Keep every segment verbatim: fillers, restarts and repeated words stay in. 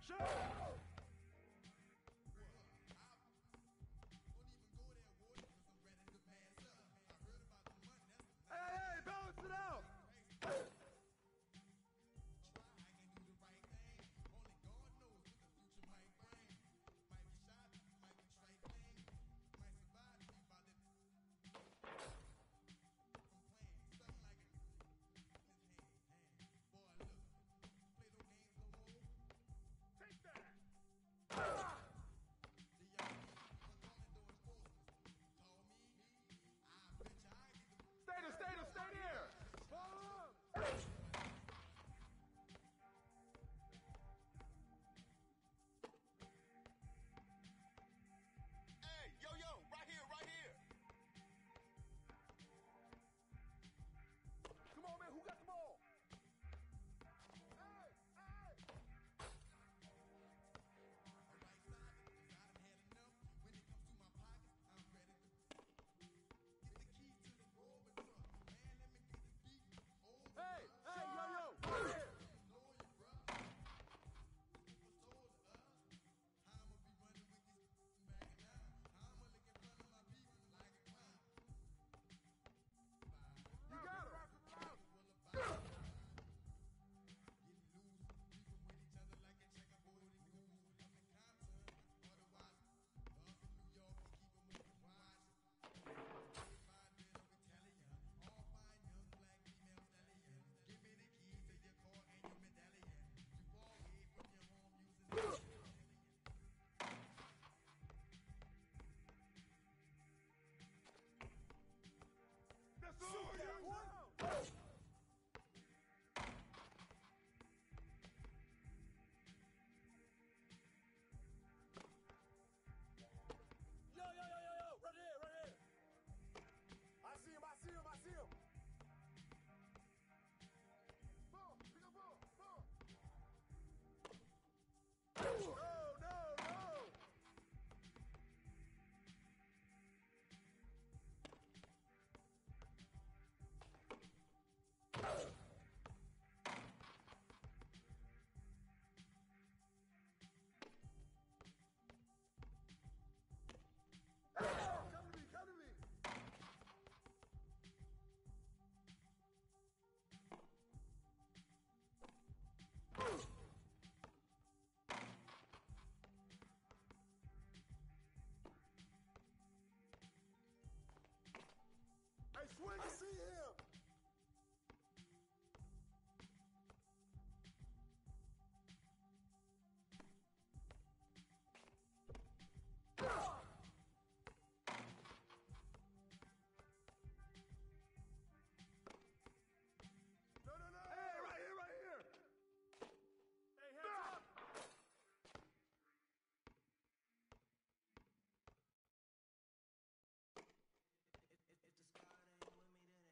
Swing, I see him! No, no, no! Hey, right here, right here! Hey, hands up! If the squad ain't with me, then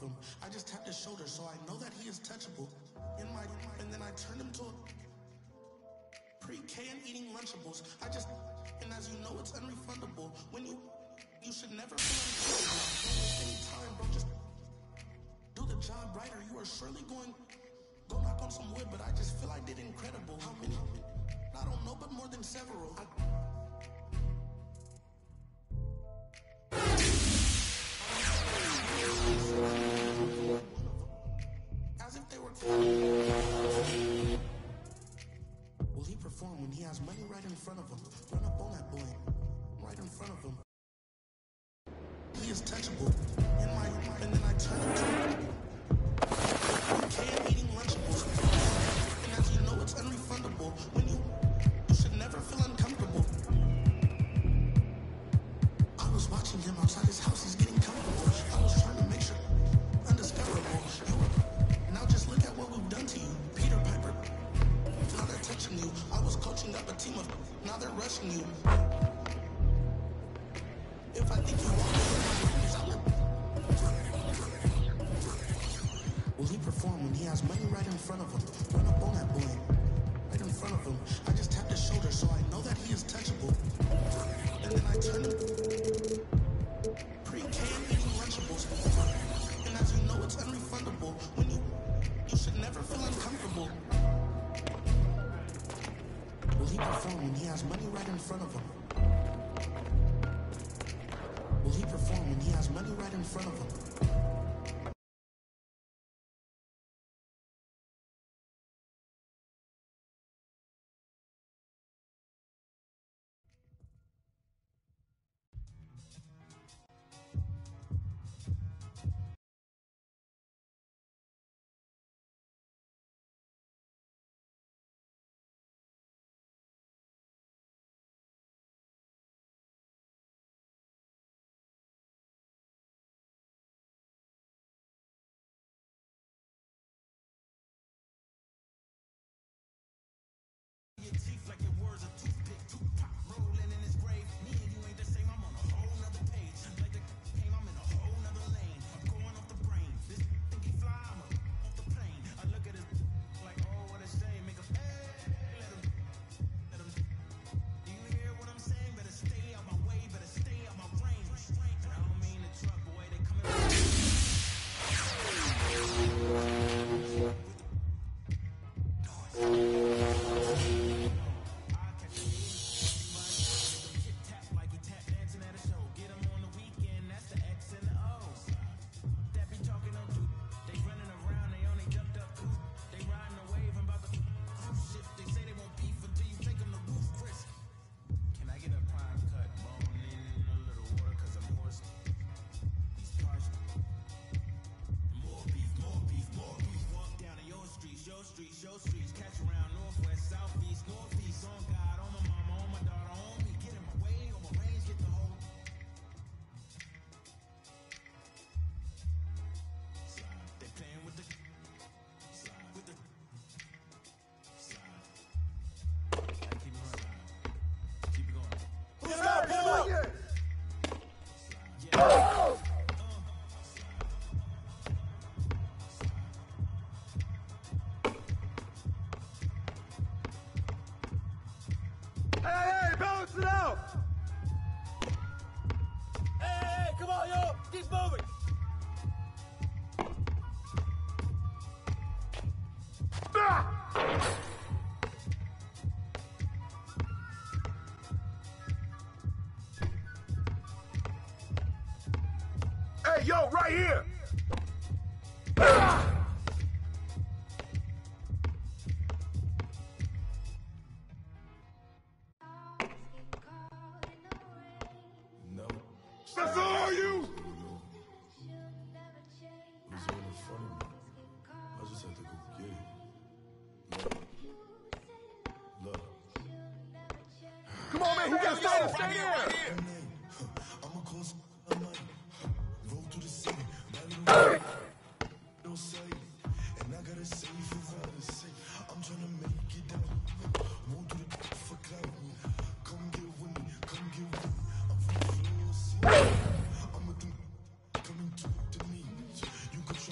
him. I just tapped his shoulder, so I know that he is touchable. In my, and then I turned him to a pre-K and eating Lunchables. I just, and as you know, it's unrefundable. When you, you should never feel uncomfortable. Any time, bro, just do the job right, or you are surely going. Go knock on some wood, but I just feel I did incredible. How many? I don't know, but more than several. I, as if they were. Will he perform when he has money right in front of him? Run up on that boy, right in front of him. He is touchable. In my, and then I turn him to him. Eating Lunchables. And as you know, it's unrefundable. When you, you should never feel uncomfortable. I was watching him outside his house. He's getting comfortable. I was trying to make sure undiscoverable. You were, now just look at what we've done to you, Peter Piper. Now they're touching you. I was coaching up a team of. Now they're rushing you. If I think you walk over my dreams, I would. Will he perform when he has money right in front of him? Run up on that boy, right in front of him. I just tapped his shoulder, so I know that he is touchable. And then I turn him pre-K and eating Lunchables. And as you know, it's unrefundable. When you, you should never feel uncomfortable. Will he perform when he has money right in front of him? Will he perform when he has money right in front of him? Your teeth like your words a toothpick, Tupac rolling in his grave. Me and you ain't the same, I'm on a whole nother page. Like the game, I'm in a whole nother lane. I'm going off the brain. This think he fly, I'm off the plane. I look at his like, oh, what a shame. Make him, hey, let him, let him. Do you hear what I'm saying? Better stay out my way, better stay out my range. And I don't mean the truck, boy, they coming. Streets, your streets, catch around northwest, southeast, northeast, on God, on my mama, on my daughter, on me, get in my way, on my range, get the whole slide. They playing with the slide, with the slide. Keep it running, keep it going. Who's got pull? Yeah. Hey, balance it out! Hey, hey, come on, yo! Keep moving! Ah! Hey, yo, right here! Ah! That's all you! It's all in front of me. I just had to go get it. Look. Look. Come on, man, who got started? Stay there! Right here. I'm a close I might roll through the city. My little don't say it. And I gotta say for what I say. I'm trying to make it out. Won't do the for clout. Come get with me, come get with me. I'm from the floor, see. I'm with them coming to, to me. You can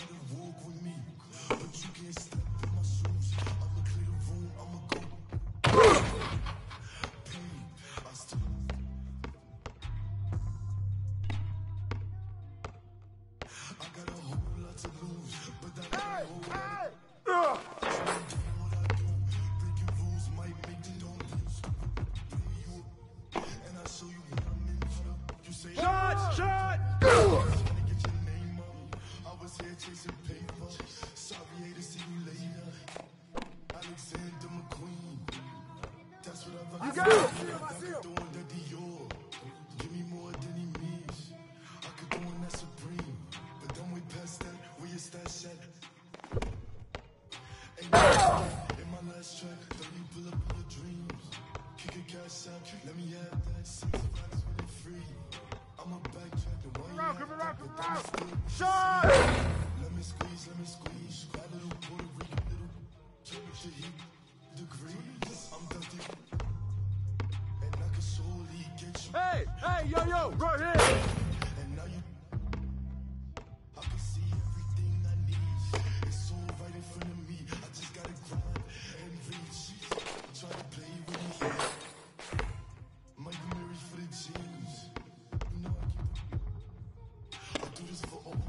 I got a whole lot to lose, but that Hey! ain't Hey! what I do. Breaking rules might make you don't lose. Play you up, and I show you what I'm in for. You say Shot! Shot! trying to get your name up. I was here chasing paper. Sorry to see you later. Alexander McQueen. That's what I've You got it! I see him! I see could him! throw under Dior. Give me more than he needs. I could throw in that Supreme. But then we past that, where your stash at? Ain't no in my last track, don't you pull up all the dreams. Kick a cash out, let me have that six racks with it free. I'ma backtrack the one Come around, you come have, around, but come around. then still Shot! let me squeeze, let me squeeze. That little Puerto Rican, little temperature heat degrees. I'm dusty, and I can surely get you. Hey! Hey, yo, yo! Right here! And now you, I can see everything I need. It's all right in front of me. I just gotta grind and reach. Try to play with me. Might be married for the jeans. You know I keep. I do this for all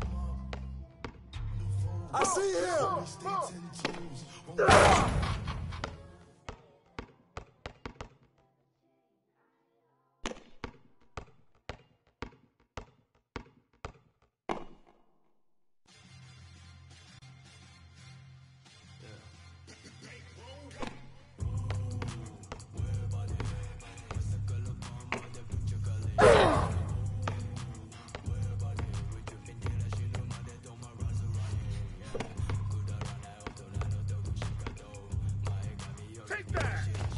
my. I see him! Stay ten toes. Won't Take that!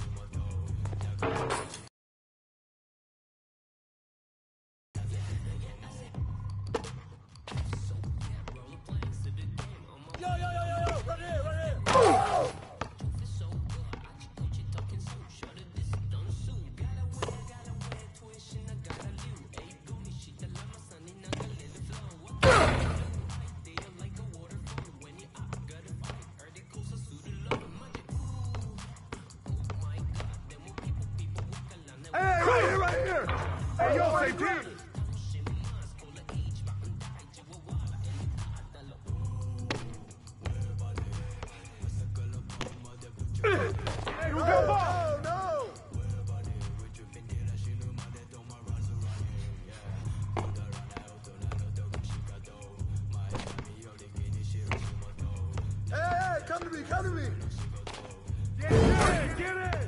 Yo, yo, yo, yo, yo! Right here, right here! Hey, right here, right here! Hey, yo, say dude! Hey, who got ball? Oh, no! Hey, hey, come to me, come to me! Get in! Get in!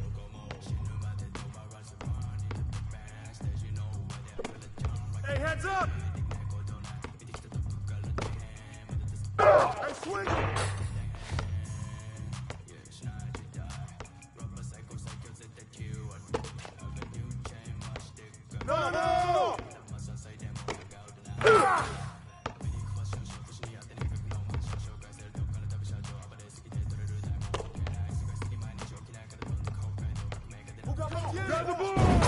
Hey, heads up! Hey, swing! No, no, no! Who got ball? Grab the ball!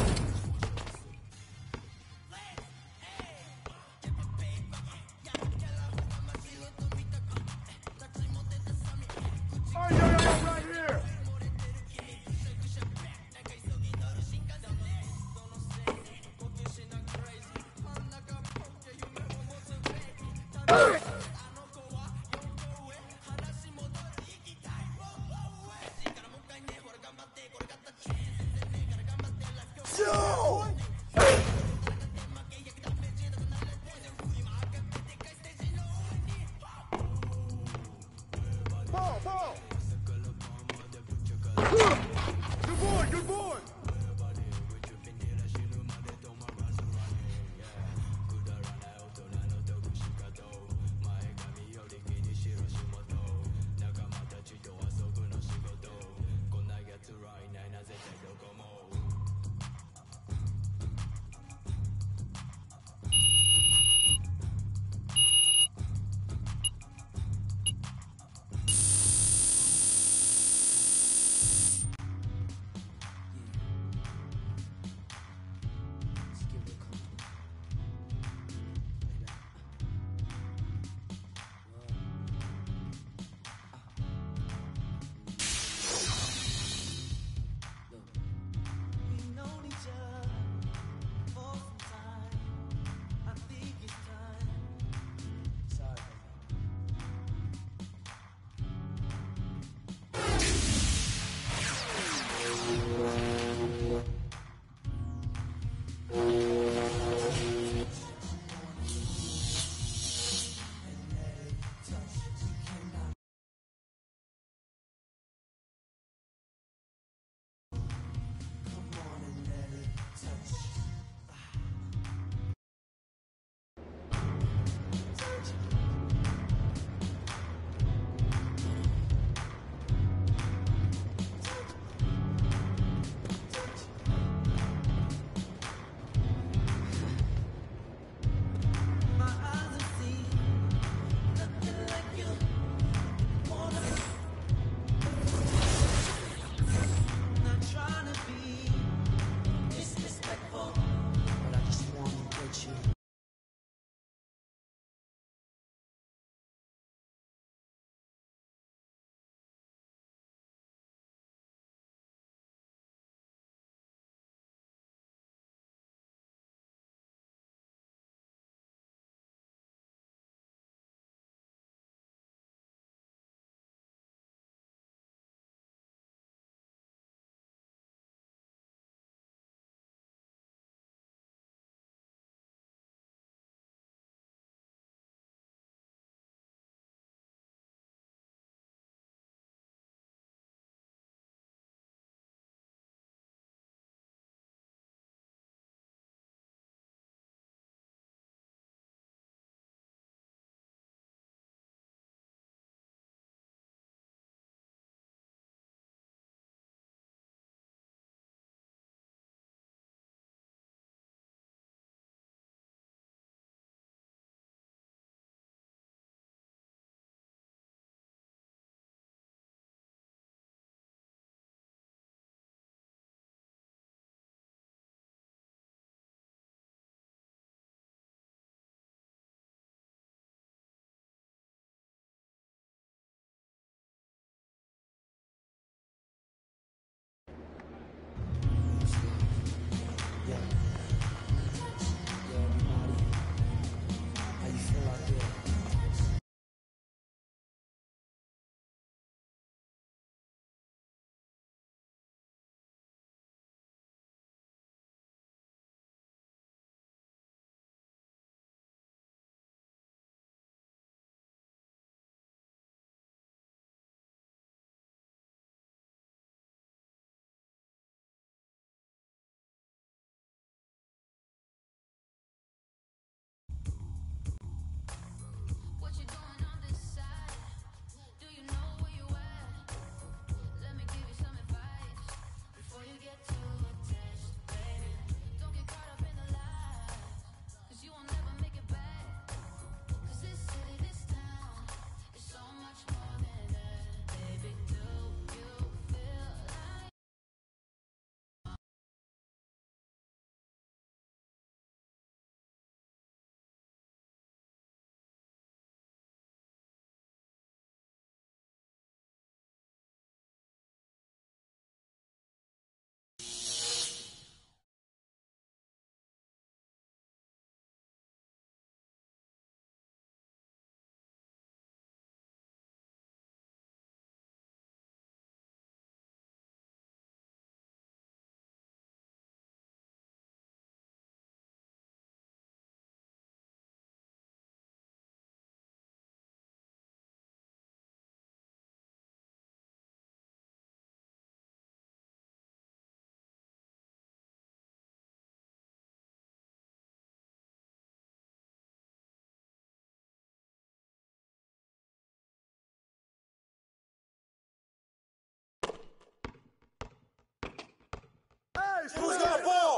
Who's got the ball?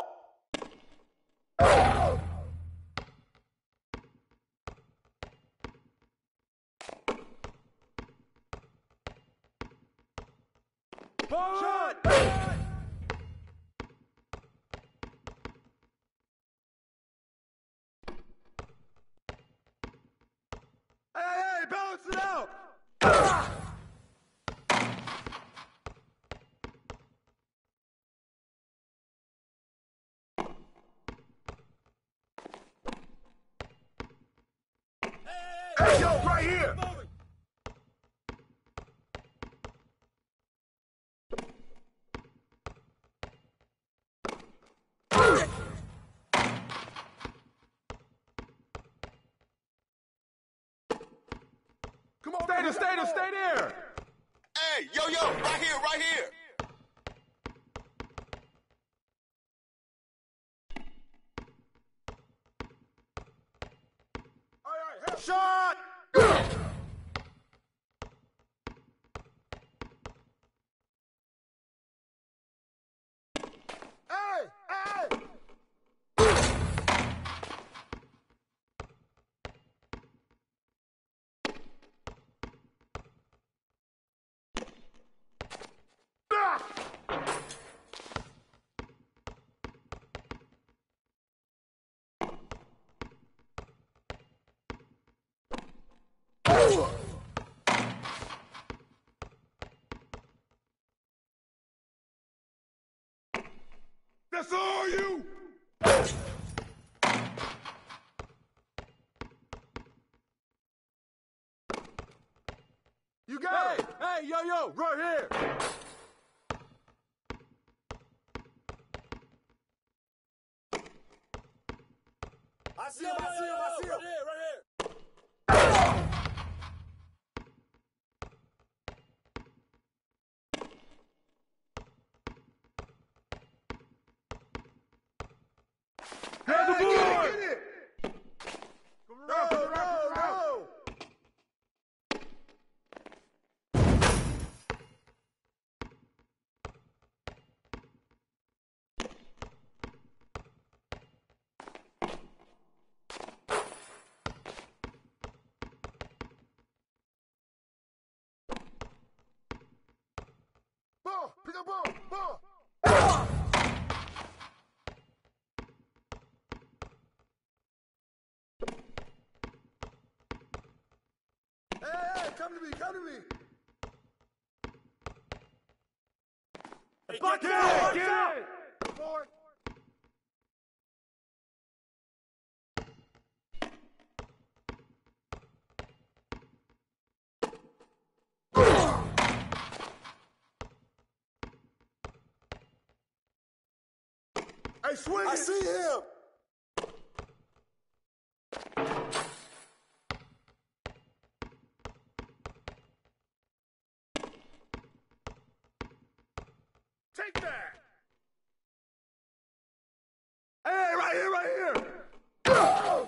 Shot! Hey, hey, balance it out! Hey, yo, right here! Come on, stay there, stay there, stay there! Hey, yo, yo, right here, right here. All right, help. Shot! Hey, hey! That's all you! You got it! Hey, hey, yo, yo, right here! I see him, I see him, I see him. Right here, right here. Grab the board! Get it! No, no, no! Ball! Pick up ball! Ball! Hey, hey, come to me, come to me! Hey, Bucket! get the ball, Get get it! Board! Hey, swing I it! see him. Take that! Hey, right here, right here! Go!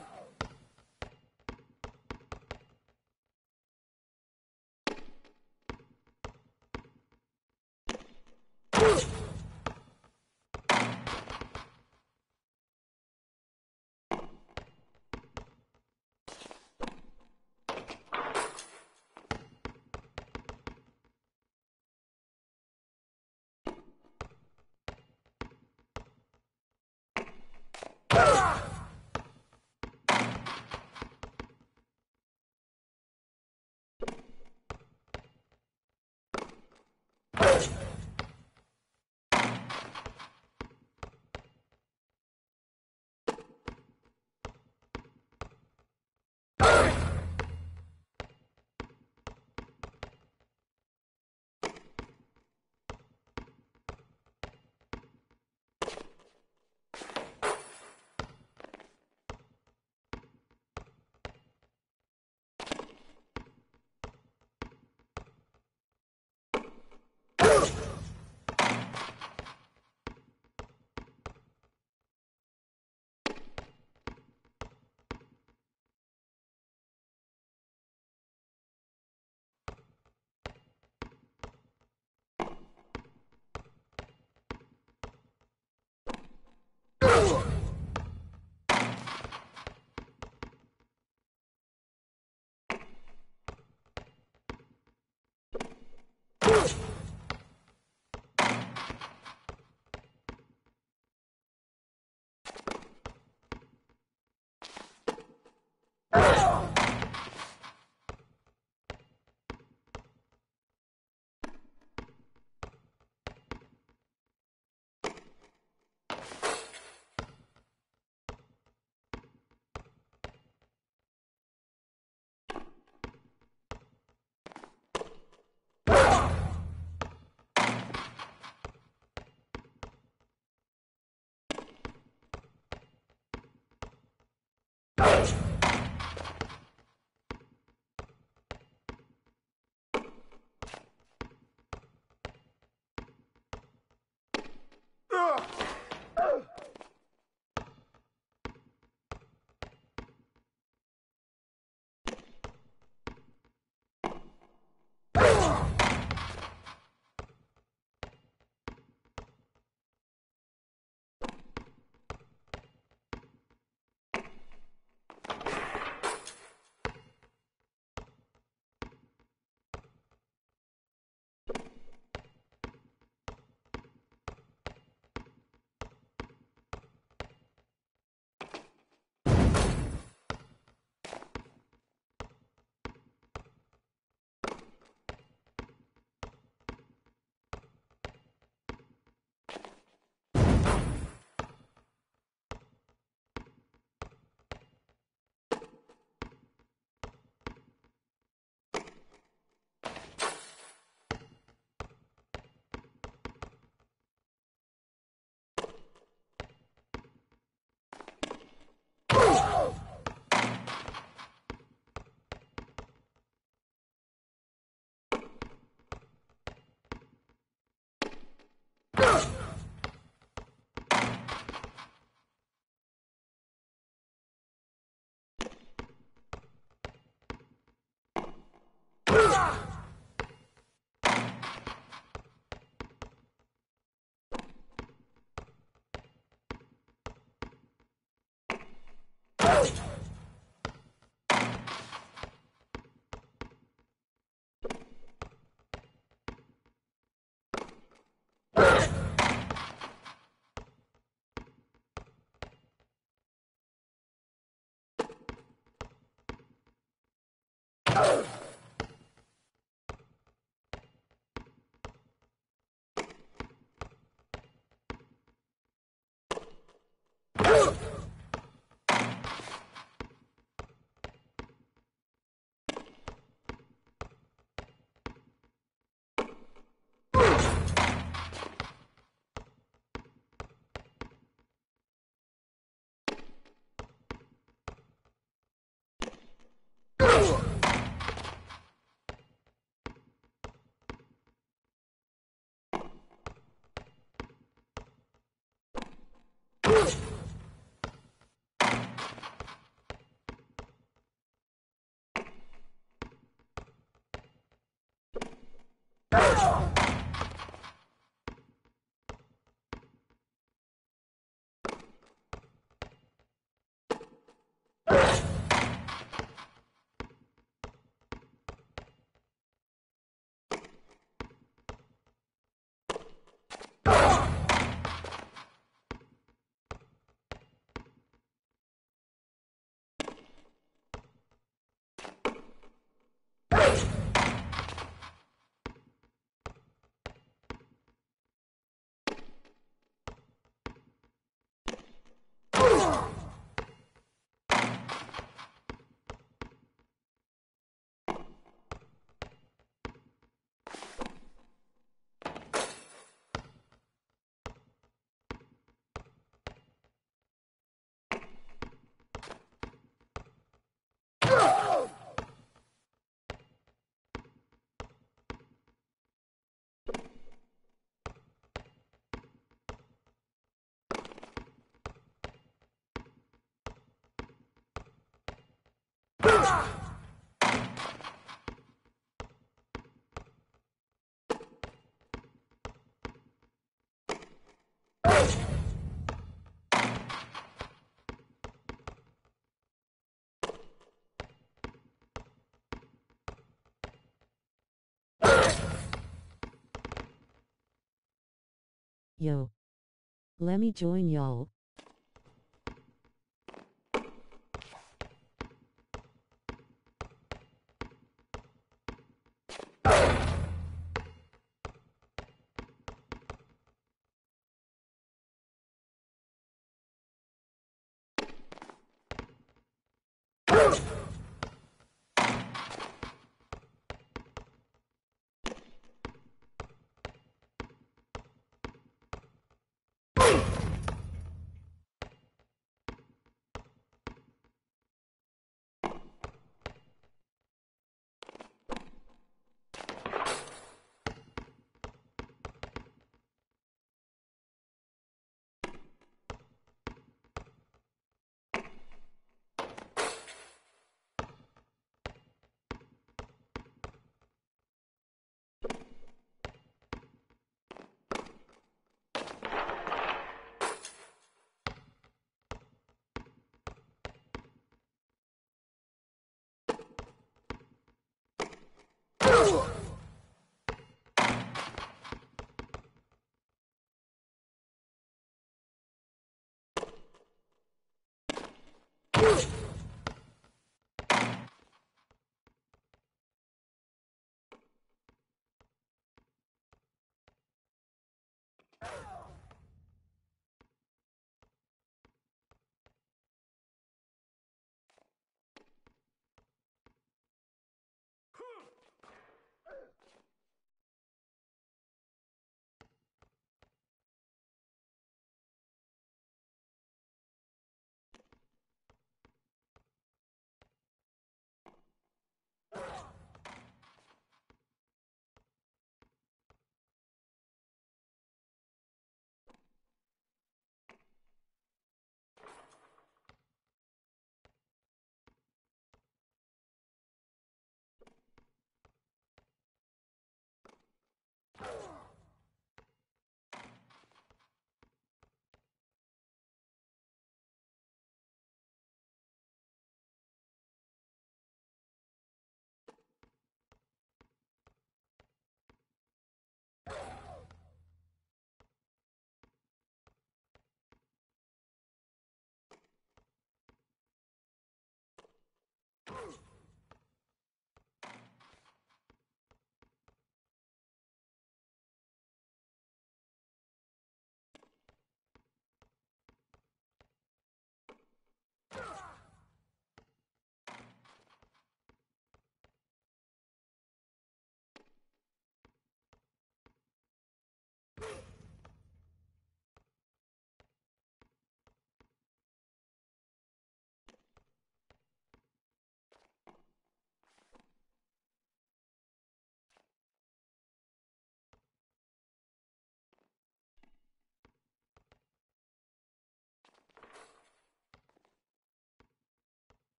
Yo. Lemme join y'all. Ugh.